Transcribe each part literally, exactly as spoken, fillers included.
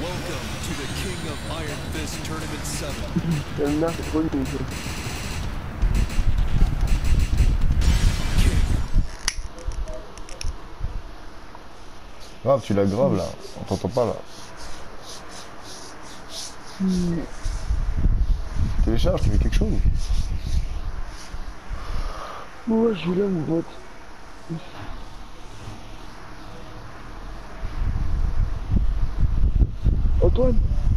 Welcome to the King of Iron Fist Tournament seven. Le nain, c'est trop nul. Grave, tu l'as grave là, on t'entend pas là. Hmm. Télécharge, tu fais quelque chose. Ouais, je voulais mon pote. Antoine,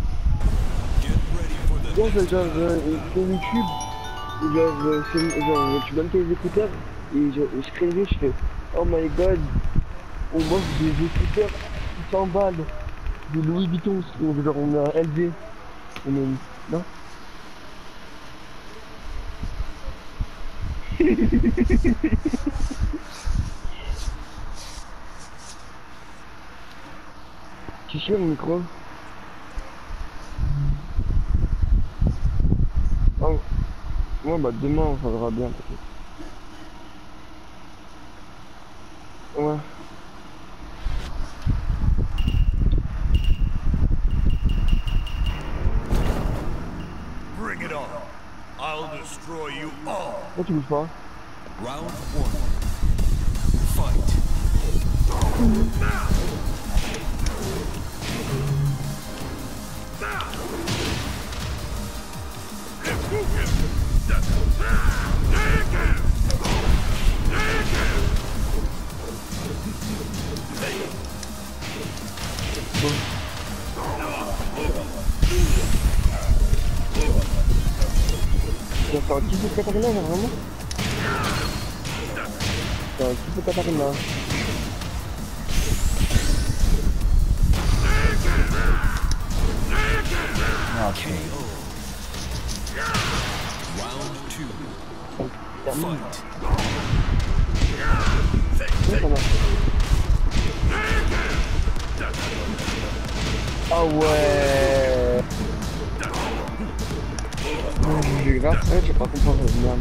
non, j'ai genre euh, sur YouTube, genre, euh, c'est- genre tu donnes tes écouteurs et je, je crée je fais oh my god, on voit des écouteurs six cents balles de Louis Vuitton, on, genre on a un L V, on a une... non. Tu sais mon micro? Oh, ouais bah demain on verra bien peut-être. Ouais. Bring it on. I'll destroy you all. Pourquoi tu bouges pas? Round one. Fight. C'est un petit peu de Katarina, là, vraiment? C'est un petit peu de Katarina. Ah, K O. Round two. Termine. Fight. Ouais, ça marche. Ah ouais. J'ai grave fait, j'ai pas compris, merde.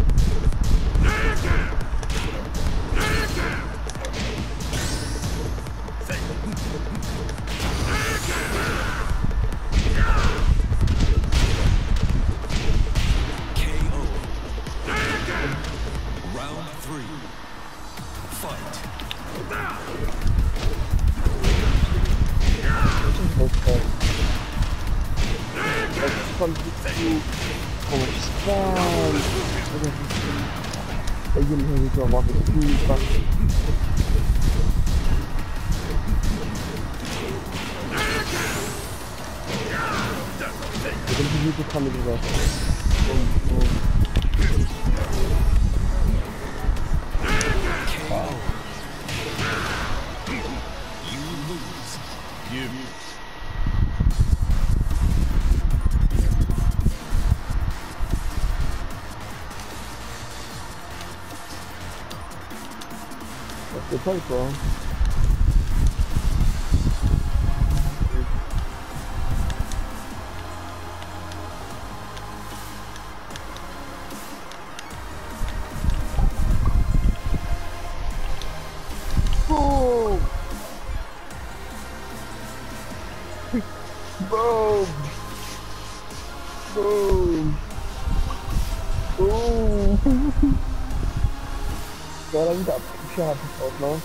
K O. Round three. Fight. Comme du comment tu spam. Et il me dit avoir des coups, pas. C'est comme si j'étais cramé déjà. K O. You lose. Give me. C'est pas le quoi. Oh! Boom! Boom! Oh! Dans la vie, t'as plus cher à plus forte, non?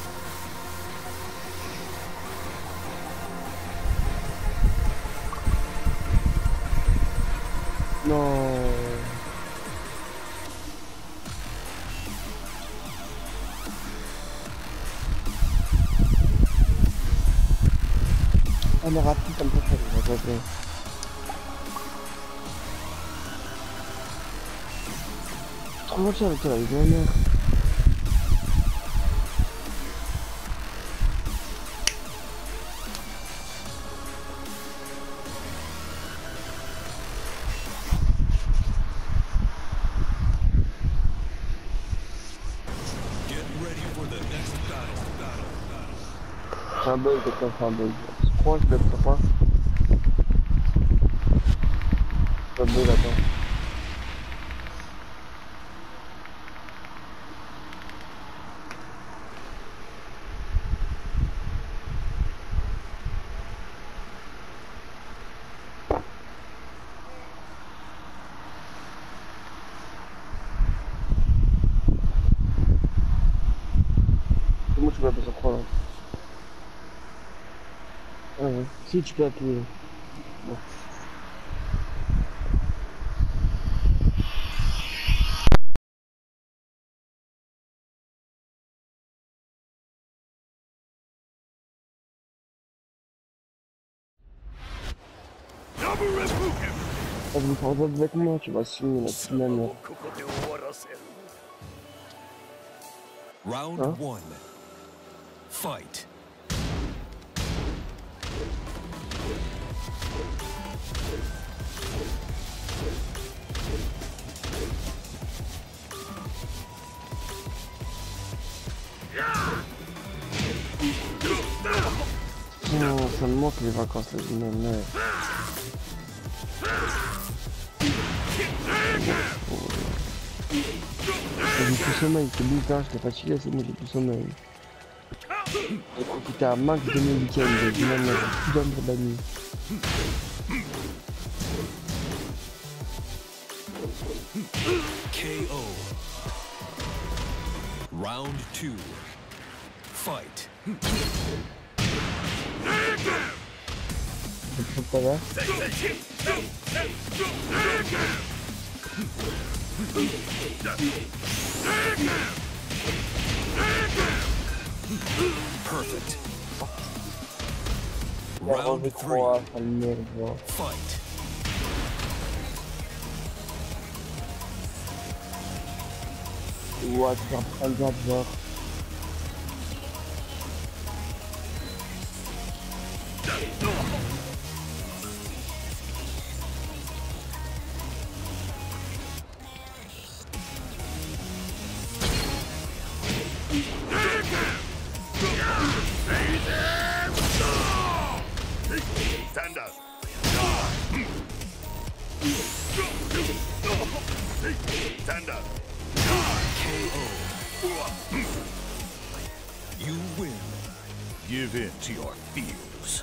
Non. On est rapide comme ça, ça va pas. Trop gentil avec toi, la dernière. Get ready for the next battle. C'est un bug, quelqu'un fait un bug. Je crois que je vais être sympa. C'est un bug, attends. pas besoin de prendre. Ah ouais. Si tu peux appuyer. Bon. Ah, je me prends pas de vêtements, tu vas signer la finalement. Round Huh? one. Fight. Oh, ça me manque les vacances là, même là. J'ai plus sommeil, c'est bizarre, j'étais fatigué, c'est bon, j'ai plus sommeil. J'ai profité à max de mes week-ends, j'ai du même tout dormir de la nuit. K O. Round two. Fight. Je trouve pas là. Perfect. Il a Round relevé three. trois, ça le merde, genre. Fight. Ouais, tu vas prendre le gars, genre. Stand up. Stand up. K O. You win. Give in to your fears.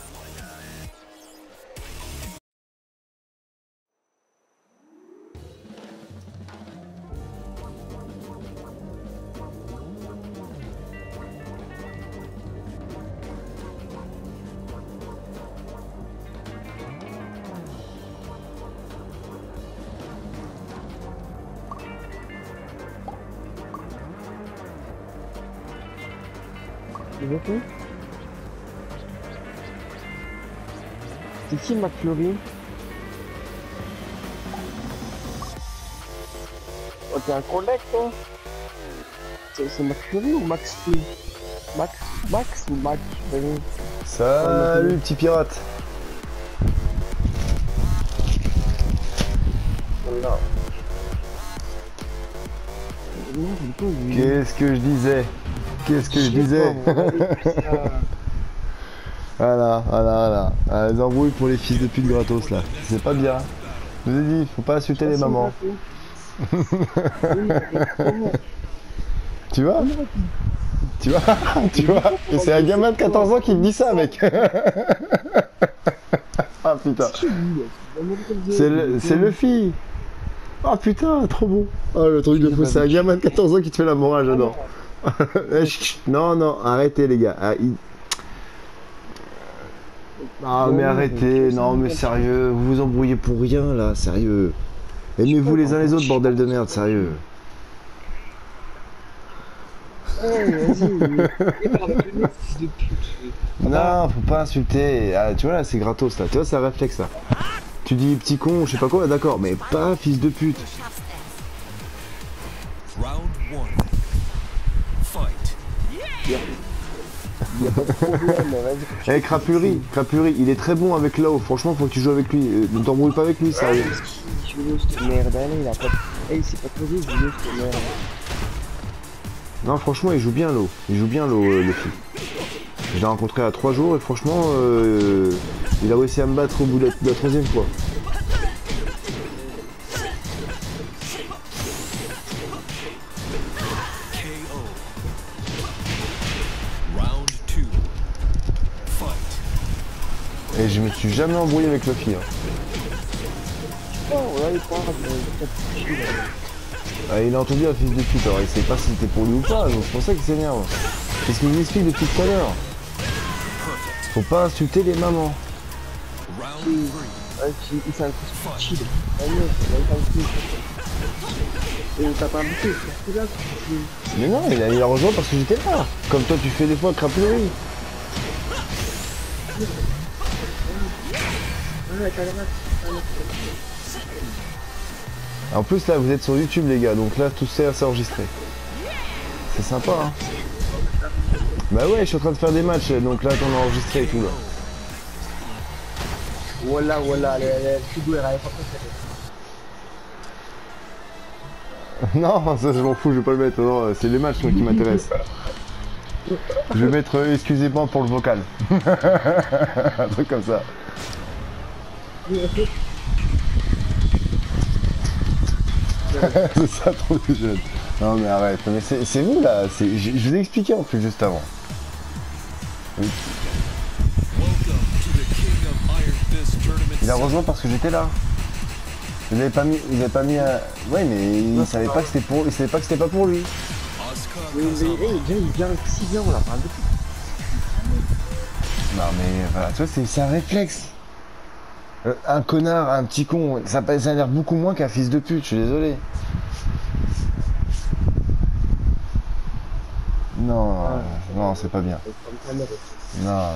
Tu veux tout? C'est qui McFlurry? Oh, t'es un collègue, toi? C'est c'est McFlurry ou Max Flea? Max, Max ou Mac? Vas-y. Salut, petit pirate. Voilà. Non, c'est pas lui. Qu'est-ce que je disais? Qu'est-ce que je disais? Voilà, voilà, voilà. Ah, les embrouilles pour les fils de pute gratos là. C'est pas bien. Je vous ai dit, faut pas insulter les mamans. Tu vois? Tu vois? Tu vois? Et c'est un gamin de quatorze ans qui me dit ça, mec. Ah putain. C'est le, c'est le fille. Ah putain, trop bon. Oh le truc de fou, c'est un gamin de quatorze ans qui te fait la morale, j'adore. Non, non, arrêtez les gars. Ah, il... ah mais arrêtez, non mais sérieux, vous vous embrouillez pour rien là, sérieux. Aimez-vous les uns les autres, bordel de merde, sérieux. Non, faut pas insulter. Ah, tu vois là, c'est gratos là, tu vois, c'est un réflexe là. Tu dis petit con, je sais pas quoi, d'accord, mais pas fils de pute. Round one. Fight. Eh, Crapulry, Crapulry, il est très bon avec Lao, franchement, faut que tu joues avec lui. Euh, Ne t'embrouille pas avec lui, sérieux. Je veux cette merde, allez, il a pas. Eh, il s'est pas posé, je veux cette merde. Non, franchement, il joue bien Lo. Il joue bien Lo, euh, le fils. Je l'ai rencontré à trois jours et franchement, euh, il a réussi à me battre au bout de la, de la troisième fois. K O. Round two. Fight. Et je me suis jamais embrouillé avec Luffy. Hein. Oh, là, il parle de. Ah, il a entendu un fils de pute, alors il sait pas si c'était pour lui ou pas, donc c'est pour ça qu'il s'énerve. C'est ce que je vous explique depuis tout à l'heure. Faut pas insulter les mamans. Ouais, puis il s'est un coup de chill. Ah non, il a un coup. Et t'as pas invité, c'est là. Mais non, il a, il a rejoint parce que j'étais là. Comme toi, tu fais des fois crapulerie. En plus, là, vous êtes sur YouTube, les gars. Donc là, tout ça, c'est enregistré. C'est sympa, hein. Bah ouais, je suis en train de faire des matchs. Donc là, on a enregistré et tout, là. Voilà, voilà, le frigo est pas préféré. Non, ça je m'en fous, je vais pas le mettre. Non, c'est les matchs moi, qui m'intéressent. Je vais mettre euh, excusez-moi pour le vocal. Un truc comme ça. C'est ça trop de jeune. Non mais arrête, mais c'est vous là, je, je vous ai expliqué en plus juste avant. Oui. Il a rejoint parce que j'étais là. Vous n'avez pas mis, vous avez pas mis un... Ouais mais il ne savait pas que c'était pour, il savait pas que c'était pas pour lui. Mais il vient, il vient si bien, on l'a parlé depuis. Non mais voilà, tu vois, c'est un réflexe. Euh, un connard, un petit con, ça, ça a l'air beaucoup moins qu'un fils de pute, je suis désolé. Non, ah, non, c'est pas bien. Non, non.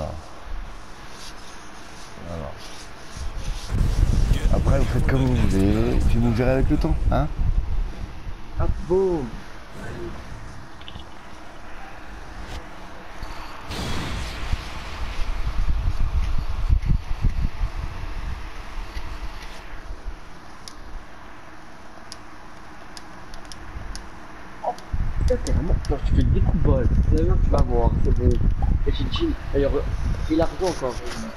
Non, non. Après, vous faites comme vous voulez, puis vous verrez avec le temps, hein. Ah bon. T'es vraiment... Non, tu fais des coups de bol. Tu vas voir, c'est bon. Et tu dis, d'ailleurs, il a raison encore.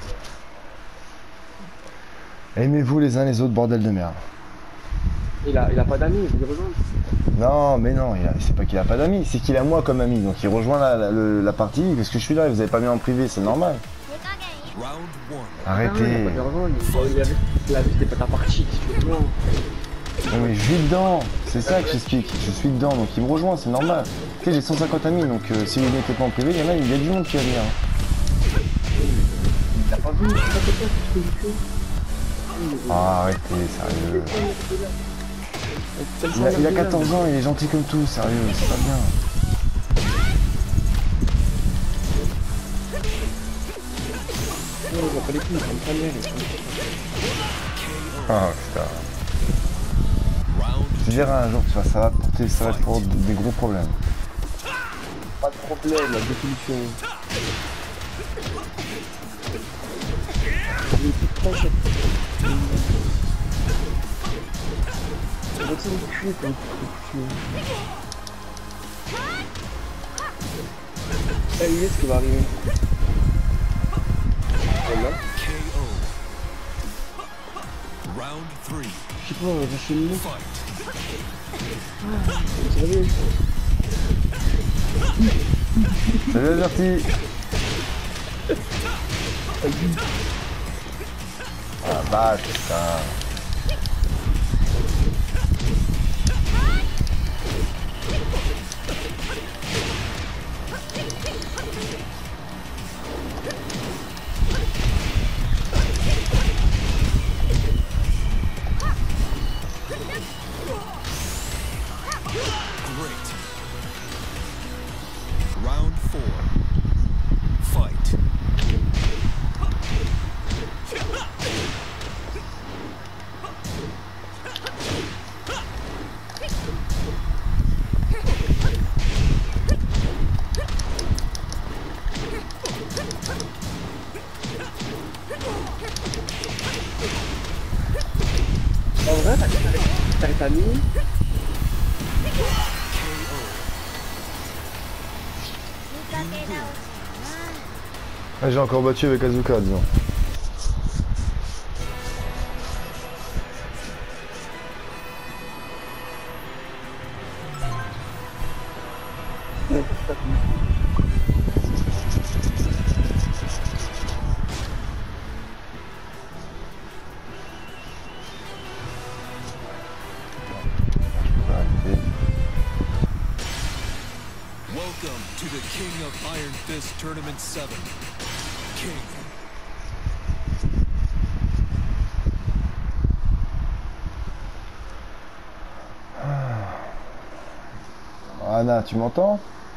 Aimez-vous les uns les autres, bordel de merde. Il a, il a pas d'amis, il rejoint. Non, mais non, c'est pas qu'il a pas d'amis, c'est qu'il a moi comme ami. Donc il rejoint la, la, la, la partie parce que je suis là, vous avez pas mis en privé, c'est normal. Arrêtez. Ah, il a vu, il a vu, c'était pas ta partie, tu veux. Non mais je suis dedans, c'est ça que j'explique, je suis dedans, donc il me rejoint, c'est normal. Tu sais, j'ai cent cinquante amis, donc euh, si vous n'étiez pas en privé, il y en a, il y a du monde qui va venir. T'as pas vu, t'as pas fait ce que j'ai fait. Ah, arrêtez, sérieux. Il a, il a quatorze ans, il est gentil comme tout, sérieux, c'est pas bien. Ah putain. Tu verras un jour, tu vois, ça va porter, ça va te pour des gros problèmes. Pas de problème, la définition. Eh, lui, ce qui va arriver. Voilà. Je sais pas, on va chercher le mot. Salut. Salut Gertie. Ah bah putain. En vrai, t'arrêtes à minuit. Ah, j'ai encore battu avec Azuka, disons. Welcome to the King of Iron Fist Tournament seven. King. Anna, tu m'entends?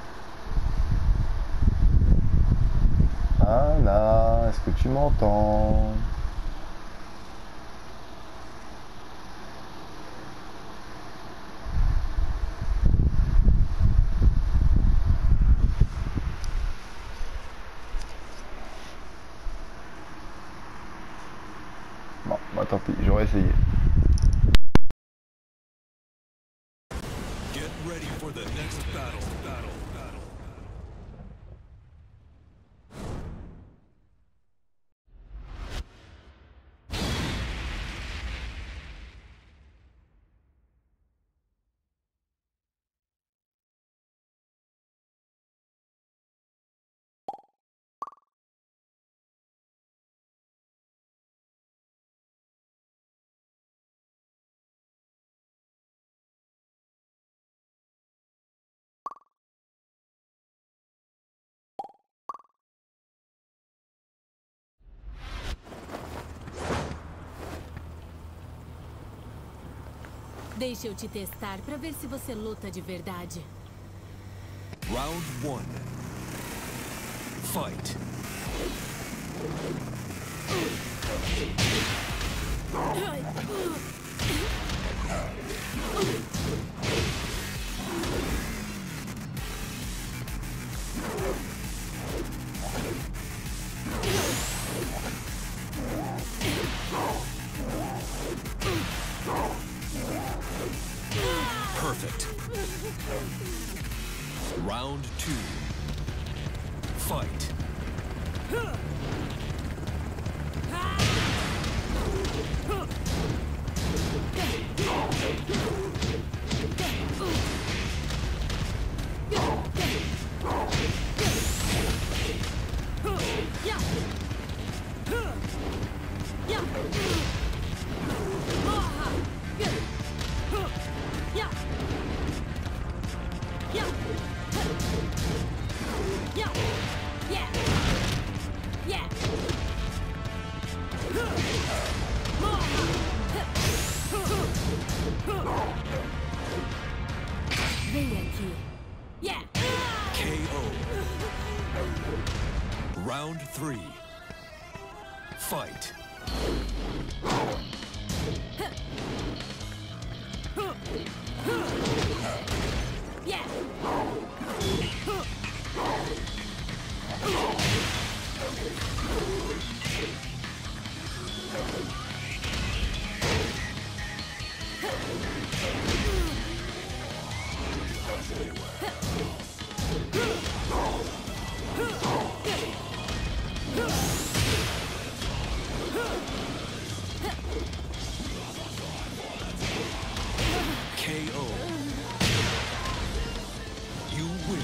Anna, est-ce que tu m'entends? Bon, bah tant pis, j'aurais essayé. Get ready for the next battle. Battle. Battle. Deixa eu te testar pra ver se você luta de verdade. Round one. Fight. Perfect. Round two. Fight. Vem aqui. Yeah. K O. Round three. Fight. Yeah. K O. You win.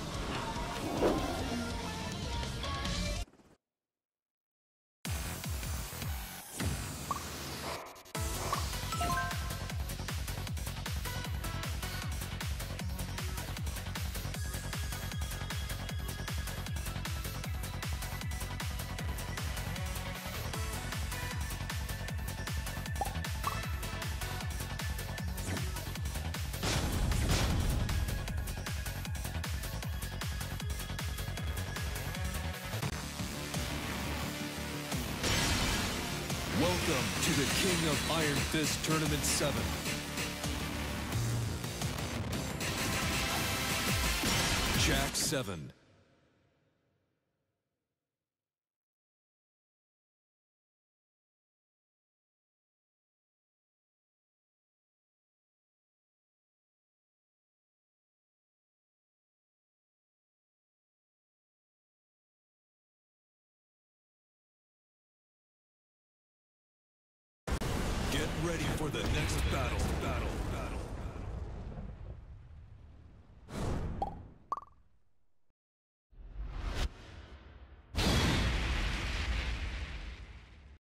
Welcome to the King of Iron Fist Tournament seven. Jack seven. Get ready for the next battle. Battle.